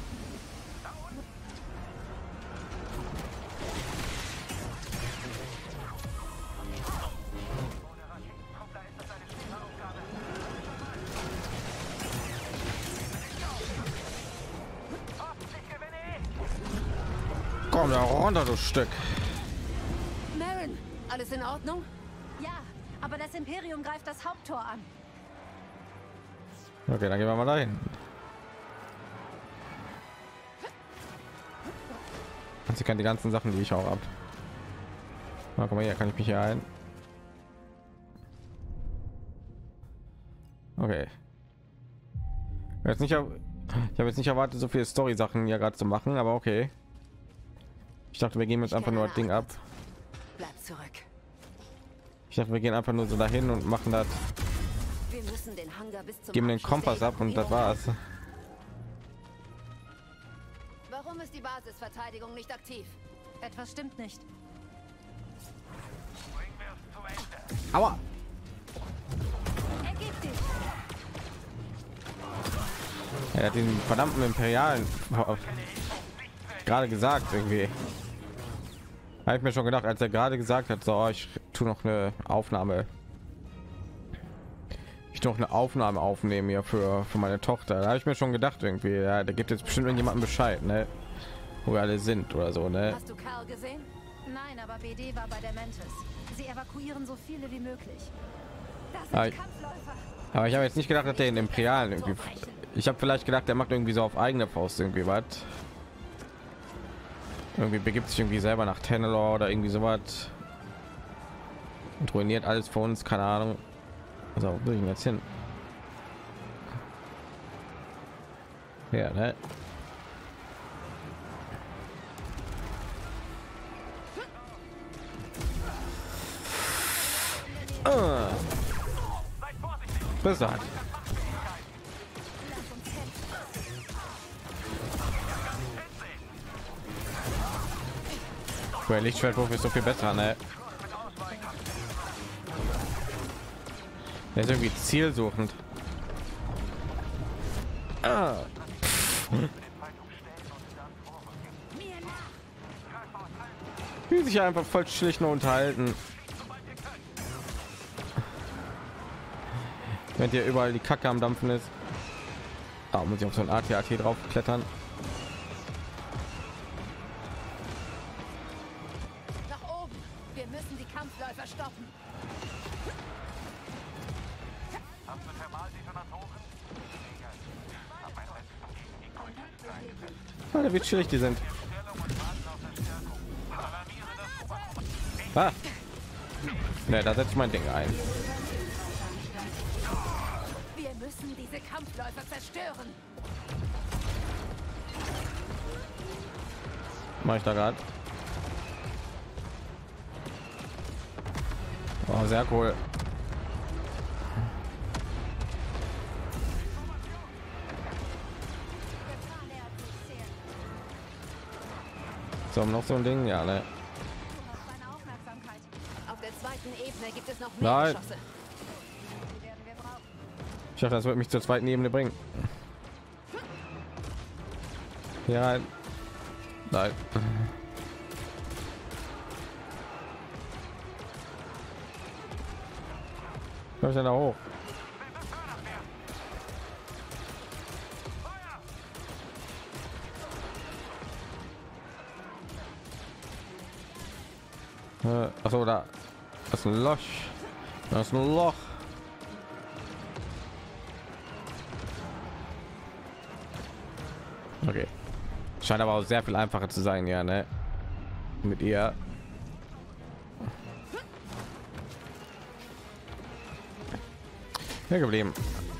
Komm da runter, du Stück. Marin, alles in Ordnung? Ja, aber das Imperium greift das Haupttor an. Okay, dann gehen wir mal dahin. Sie kann die ganzen Sachen, die ich auch habe. Na, guck mal hier, kann ich mich hier ein. Okay. Jetzt nicht, ich habe jetzt nicht erwartet, so viele Story-Sachen ja gerade zu machen, aber okay. Ich dachte, wir gehen jetzt einfach nur das Ding ab. Bleib zurück. Ich dachte, wir gehen einfach nur so dahin und machen das. Wir müssen den Hangar bis zum Geben den Kompass ab und das war's. Warum ist die Basisverteidigung nicht aktiv? Etwas stimmt nicht. Aua! Ergib dich! Er hat den verdammten Imperialen gerade gesagt irgendwie. Habe ich mir schon gedacht, als er gerade gesagt hat, so ich tue noch eine Aufnahme. Ich noch eine Aufnahme aufnehmen hier für meine Tochter. Da habe ich mir schon gedacht irgendwie, ja, da gibt jetzt bestimmt irgendjemanden Bescheid, ne? Wo wir alle sind oder so, ne? Hast du Karl gesehen? Nein, aber BD war bei der Mantis. Sie evakuieren so viele wie möglich. Das sind Aber Kampfläufer. ich habe jetzt nicht gedacht, dass der den Imperialen irgendwie. Ich habe vielleicht gedacht, der macht irgendwie so auf eigene Faust irgendwie was. Irgendwie begibt sich irgendwie selber nach Tannalor oder irgendwie sowas und ruiniert alles für uns, keine Ahnung. Also wo will ich denn jetzt hin? Ja, ne? Besser. Der Lichtschwertwurf ist so viel besser, ne? Er ist irgendwie zielsuchend. Ah. Will sich einfach voll schlicht nur unterhalten. Wenn hier überall die Kacke am Dampfen ist. Da muss ich auf so ein AT-AT drauf klettern. Nach oben. Wir müssen die Kampfläufer stoppen. Alter, wie chillig die sind. Ah. Ne, da setze ich mein Ding ein. Wir müssen diese Kampfläufer zerstören. Mach ich da gerade. Oh, sehr cool. So, noch so ein Ding, ja, ne? Auf der zweiten Ebene gibt es noch mehr Nein. Geschosse. Ich dachte, das wird mich zur zweiten Ebene bringen. Ja, nein. Komm ich denn da hoch? Achso, da ist ein Loch. Da ist ein Loch. Okay. Scheint aber auch sehr viel einfacher zu sein, ja, ne? Mit ihr. Hier geblieben.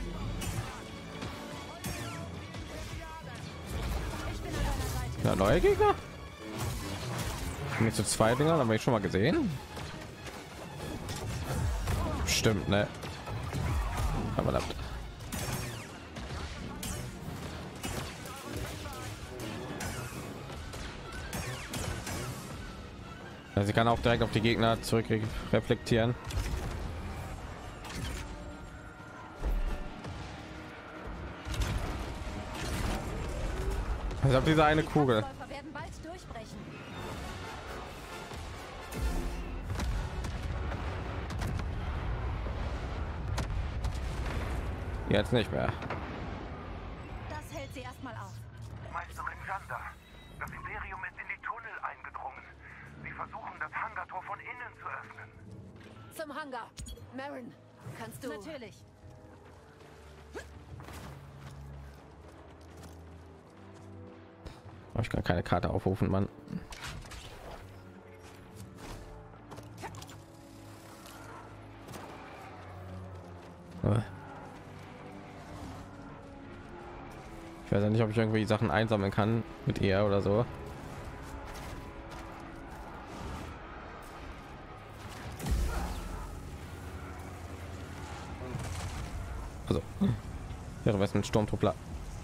Ja, neue Gegner. Mit so zwei Dinger haben wir schon mal gesehen. Stimmt, ne? Aber da. Also sie kann auch direkt auf die Gegner zurück reflektieren. Ich habe diese eine Kugel. Jetzt nicht mehr. Das hält sie erstmal auf. Meisterin Janda, das Imperium ist in die Tunnel eingedrungen. Sie versuchen, das Hangartor von innen zu öffnen. Zum Hangar. Marin, kannst du... Natürlich. Ich kann keine Karte aufrufen, Mann. Ich weiß ja nicht, ob ich irgendwie Sachen einsammeln kann mit ihr oder so. Also, wäre was ein Sturmtruppler.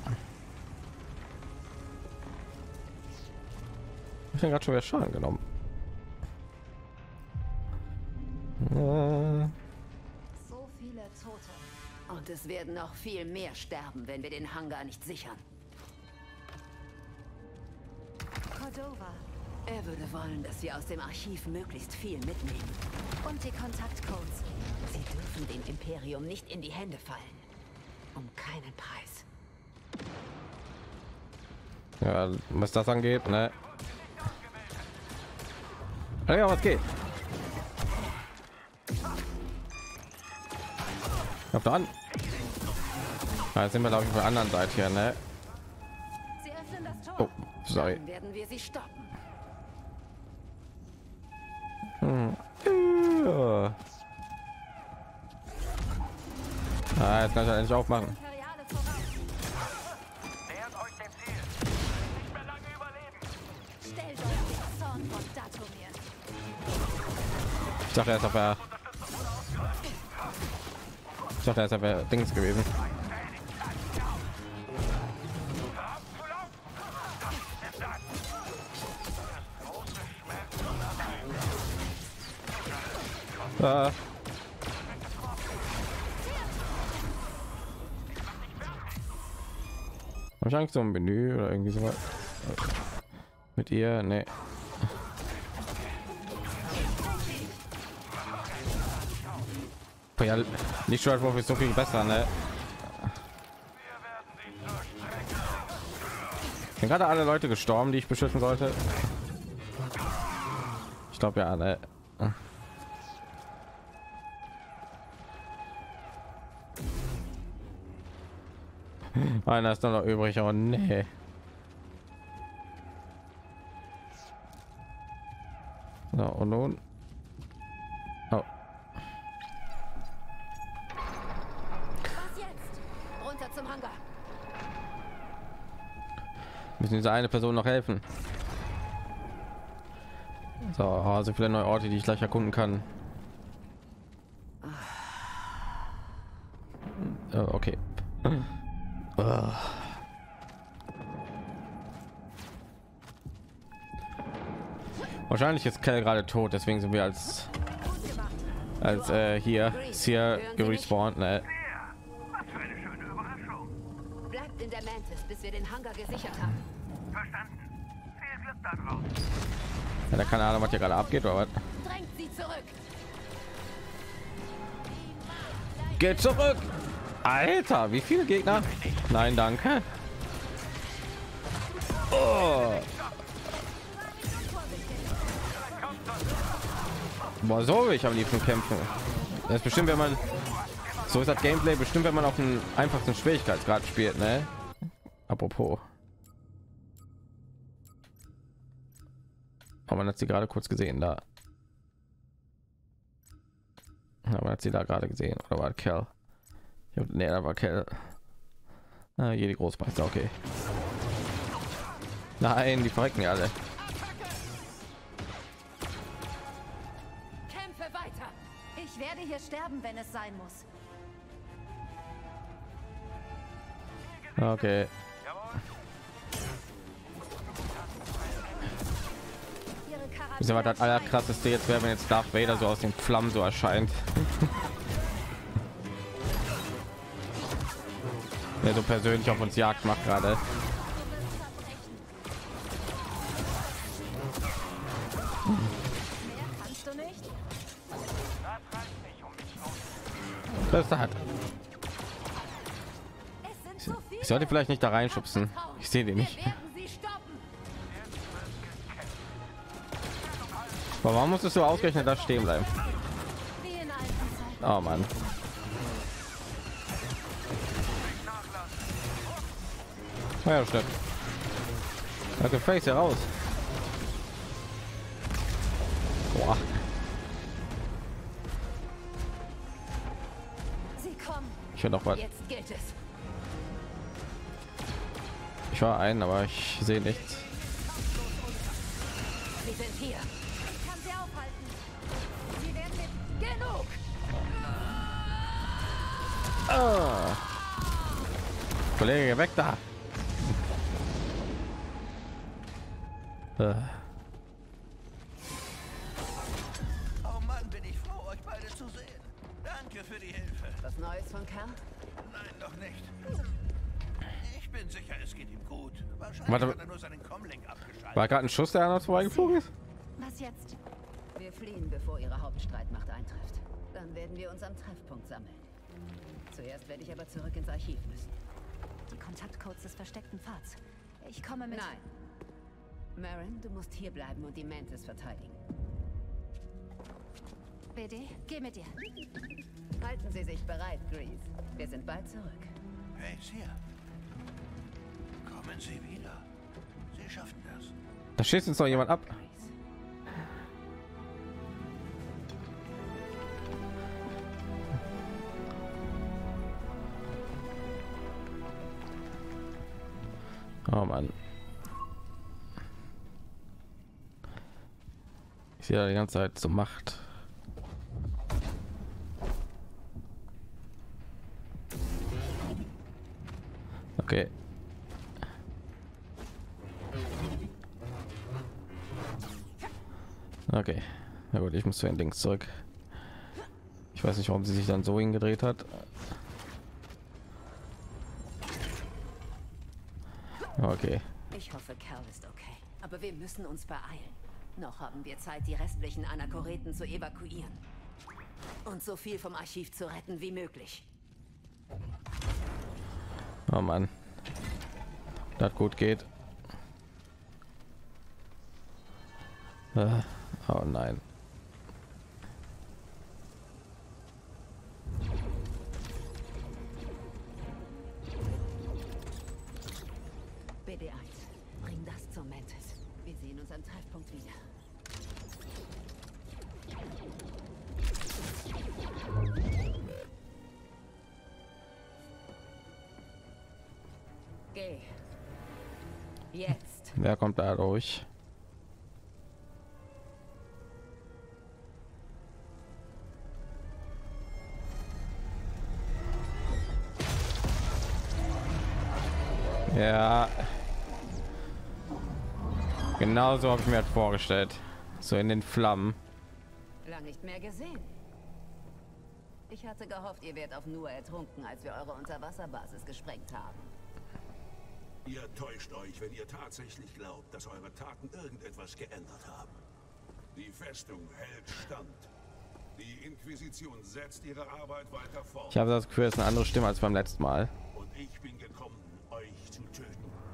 Ich habe gerade schon wieder Schaden genommen. So viele Tote. Und es werden noch viel mehr sterben, wenn wir den Hangar nicht sichern. Cordova. Er würde wollen, dass wir aus dem Archiv möglichst viel mitnehmen. Und die Kontaktcodes. Sie dürfen dem Imperium nicht in die Hände fallen. Um keinen Preis. Ja, was das angeht, ne? Ja, was geht? Auf der an. Jetzt sind wir glaube ich auf der anderen Seite hier, ne? Sie öffnen das Tor. Oh, sorry. Dann werden wir sie stoppen. Ja. Ah, jetzt kann ich halt endlich aufmachen. Nähert euch dem Ziel. Nicht mehr lange überleben. Stellt euch den Zorn von Datomir. Ich dachte erst auf der Dings gewesen. Wahrscheinlich so ein Menü oder irgendwie so mit ihr. Nee. Ja, nicht schon ist so viel besser, ne? Sind gerade alle Leute gestorben, die ich beschützen sollte? Ich glaube ja, ne? Einer ist noch übrig, aber nee. So, und nun? Oh. Was jetzt? Runter zum Hangar. Müssen dieser eine Person noch helfen. So, also viele neue Orte, die ich gleich erkunden kann. Okay. Wahrscheinlich ist Kell gerade tot, deswegen sind wir als hier gerespawnt. Ne? Was für eine schöne Überraschung. Bleibt in der Mantis, bis wir den Hangar gesichert haben. Verstanden. Viel Glück da draußen. Ja, keine Ahnung, was hier gerade abgeht, oder was? Drängt sie zurück. Geht zurück! Alter, wie viele Gegner? Nein, danke. Oh. Boah, so will ich am liebsten kämpfen. Das ist bestimmt, wenn man so ist das Gameplay bestimmt, wenn man auf den einfachsten Schwierigkeitsgrad spielt, ne? Apropos. Aber man hat sie gerade kurz gesehen da. Aber hat sie da gerade gesehen oder war Kell? Nee, da war Kell. Ah, hier die Großmeister, okay. Nein, die verrecken ja alle. Kämpfe weiter. Ich werde hier sterben, wenn es sein muss. Okay. Wissen wir, was das allerkrasseste jetzt wäre, wenn jetzt Darth Vader so aus den Flammen so erscheint. Der so persönlich auf uns Jagd macht gerade. Das hat. Ich sollte vielleicht nicht da reinschubsen. Ich sehe den nicht. Aber warum musstest du ausgerechnet da stehen bleiben? Oh Mann. Ja, stimmt. Okay, Face heraus. Boah. Ich will noch was. Jetzt gilt es. Ich war ein, aber ich sehe nichts. Sie sind hier. Ich kann sie aufhalten. Sie werden mit genug. Ah. Kollege, weg da. Oh Mann, bin ich froh, euch beide zu sehen. Danke für die Hilfe. Was Neues von Kerl? Nein, noch nicht. Ich bin sicher, es geht ihm gut. Wahrscheinlich Warte. hat er nur seinen Comlink abgeschaltet. War gerade ein Schuss, der an uns vorbeigeflogen ist? Was jetzt? Wir fliehen, bevor ihre Hauptstreitmacht eintrifft. Dann werden wir uns am Treffpunkt sammeln. Zuerst werde ich aber zurück ins Archiv müssen. Die Kontaktcodes des versteckten Pfads. Ich komme mit. Nein. Marin, du musst hier bleiben und die Mantis verteidigen. BD, geh mit dir. Halten Sie sich bereit, Grease. Wir sind bald zurück. Hey, Sia. Kommen Sie wieder. Sie schaffen das. Da schießt uns noch jemand ab. Oh Mann. Ich sehe die ganze Zeit zur Macht. Okay. Okay. Na gut, ich muss zu den Dings zurück. Ich weiß nicht, warum sie sich dann so hingedreht hat. Okay. Ich hoffe, Cal ist okay. Aber wir müssen uns beeilen. Noch haben wir Zeit, die restlichen Anachoreten zu evakuieren. Und so viel vom Archiv zu retten wie möglich. Oh Mann. Das gut geht. Oh nein. BD1, bring das zur Mantis. Wir sehen uns am Treffpunkt wieder. Geh. Jetzt. Wer kommt da durch? Ja. Genau so habe ich mir das vorgestellt. So in den Flammen. Lang nicht mehr gesehen. Ich hatte gehofft, ihr wärt auf Nur ertrunken, als wir eure Unterwasserbasis gesprengt haben. Ihr täuscht euch, wenn ihr tatsächlich glaubt, dass eure Taten irgendetwas geändert haben. Die Festung hält stand. Die Inquisition setzt ihre Arbeit weiter fort. Ich habe das Gefühl, es ist eine andere Stimme als beim letzten Mal. Und ich bin gekommen, euch zu töten.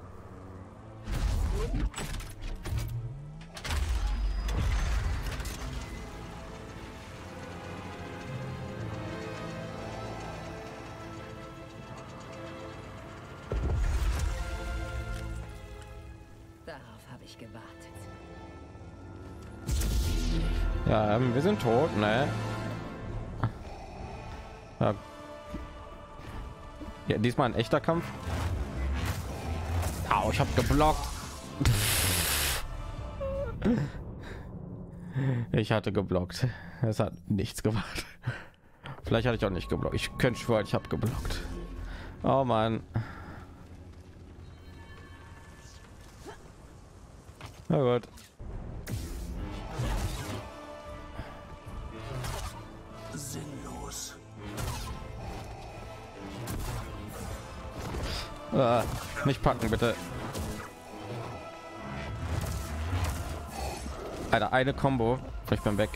Darauf habe ich gewartet. Ja, wir sind tot, ne? Ja. Ja, diesmal ein echter Kampf. Au, ich habe geblockt. Ich hatte geblockt. Es hat nichts gemacht. Vielleicht hatte ich auch nicht geblockt. Ich könnte schwören, ich habe geblockt. Oh Mann. Na gut. Sinnlos. Nicht packen, bitte. Alter, eine Combo. Ich bin weg.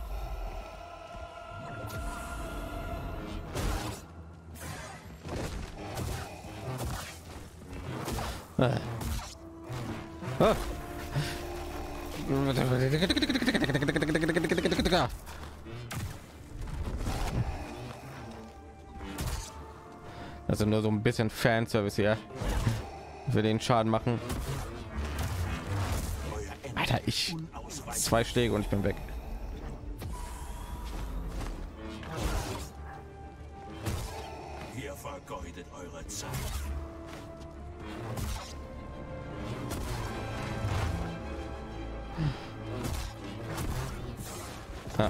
Also nur so ein bisschen Fanservice hier. Für den Schaden machen. Alter, ich 2 Schläge und ich bin weg. Ihr vergeudet eure Zeit. Ja.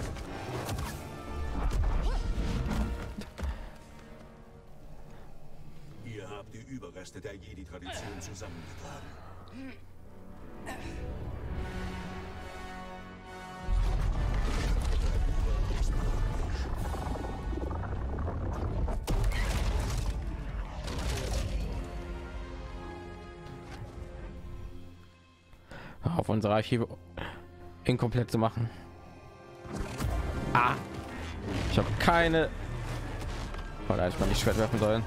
Ihr habt die Überreste der Jedi-Tradition zusammengetragen. Auf unsere Archive inkomplett zu machen. Ah, ich habe keine. Oh, da hätte ich mal nicht Schwert werfen sollen.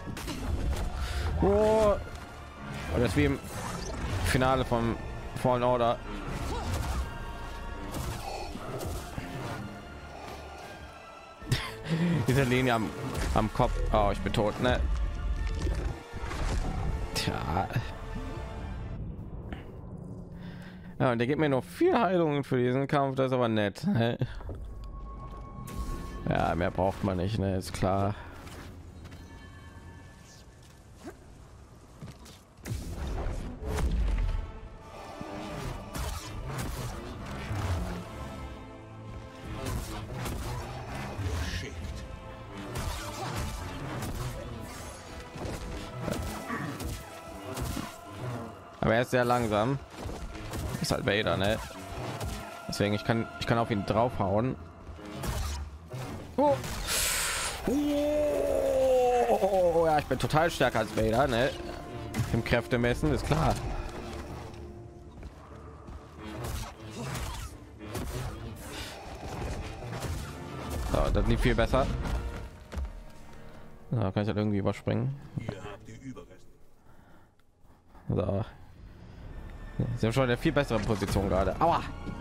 Oh. Und das wie im Finale vom Fallen Order. Diese Linie am Kopf. Oh, ich bin tot, ne? Tja. Ja, und der gibt mir noch 4 Heilungen für diesen Kampf, das ist aber nett. Ne? Ja, mehr braucht man nicht, ne? Ist klar. Aber er ist sehr langsam. Ist halt Vader, ne? Deswegen ich kann auf ihn draufhauen. Oh. Oh, ja, ich bin total stärker als Vader, ne? im Kräfte messen, ist klar. So, das lief viel besser. Da kann ich halt irgendwie überspringen. So. Sie haben schon eine viel bessere Position gerade. Aua!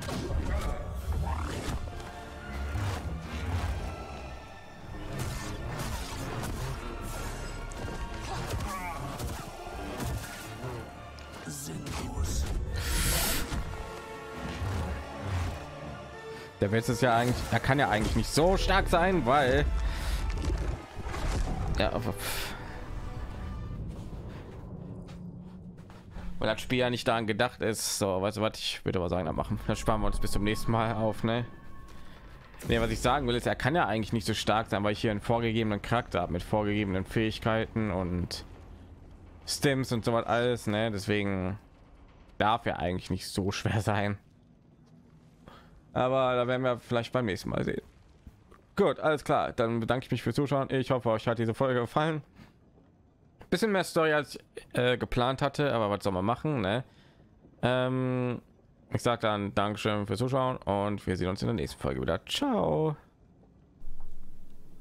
Der Witz ist ja eigentlich, er kann ja eigentlich nicht so stark sein, weil ja, weil das Spiel ja nicht daran gedacht ist. So, weißt du was, ich würde aber sagen, dann machen. Das sparen wir uns bis zum nächsten Mal auf, ne? Nee, was ich sagen will, ist, er kann ja eigentlich nicht so stark sein, weil ich hier einen vorgegebenen Charakter habe mit vorgegebenen Fähigkeiten und Stims und so was alles, ne? Deswegen darf er eigentlich nicht so schwer sein. Aber da werden wir vielleicht beim nächsten Mal sehen. Gut, alles klar. Dann bedanke ich mich fürs Zuschauen. Ich hoffe, euch hat diese Folge gefallen. Bisschen mehr Story als ich geplant hatte, aber was soll man machen, ne? Ich sage dann Dankeschön fürs Zuschauen und wir sehen uns in der nächsten Folge wieder. Ciao.